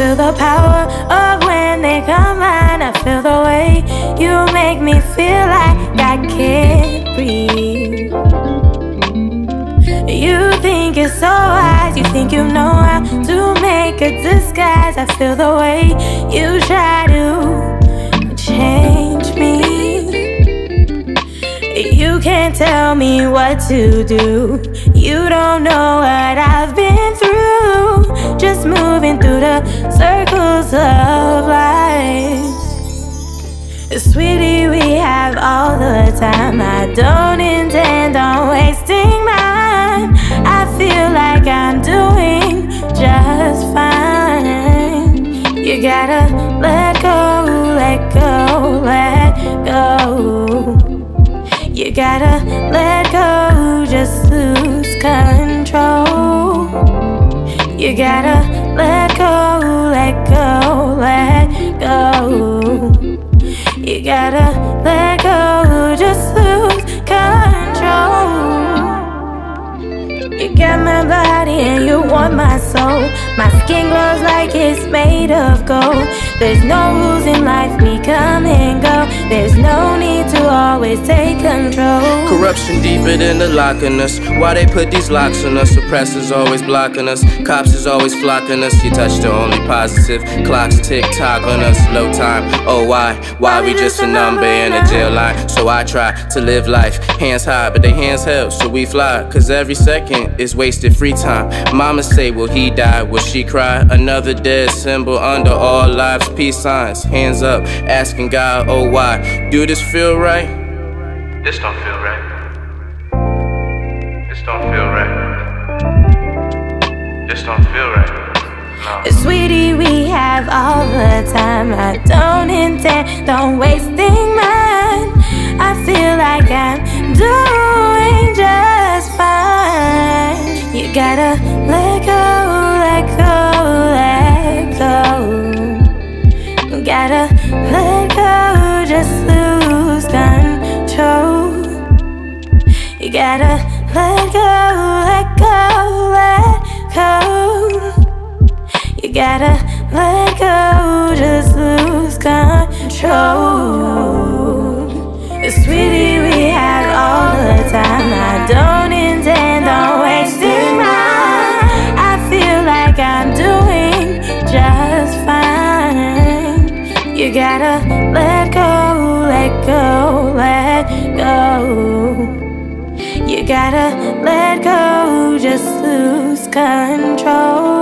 feel the power of when they combine. I feel the way you make me feel like I can't breathe. You think you're so wise, you think you know how to make a disguise. I feel the way you try to change me. You can't tell me what to do. You don't know what I've been through, just moving through the circles of life. Sweetie, we have all the time. I don't intend on wasting mine. I feel like I'm doing just fine. You gotta let go, let go, let go. You gotta let go, just lose control. You gotta let go, let go, let go. You gotta let go, just lose control. You got my body and you want my soul. My skin glows like it's made of gold. There's no rules in life, we come and go. There's no need to always take control. Corruption deeper than the locking us. Why they put these locks on us? Suppressors always blocking us. Cops is always flocking us. You touch the only positive. Clocks tick-tock on us. Low time. Oh why? Why we just a number in a jail line? So I try to live life. Hands high, but they hands held, so we fly. Cause every second is wasted free time. Mama say, will he die? Will she cry? Another dead symbol under all lives. Peace signs. Hands up. Asking God, oh why? Do this feel right? This don't feel right. This don't feel right. This don't feel right. No. Sweetie, we have all the time. I don't intend on wasting mine. I feel like I'm doing just fine. You gotta let go, let go, let go. You gotta let go, just lose control. You gotta let go, let go, let go. You gotta let go, just lose control. Sweetie, we have all the time. I don't intend on wasting mine. I feel like I'm doing just fine. You gotta let go, let go, let go. You gotta let go, just lose control.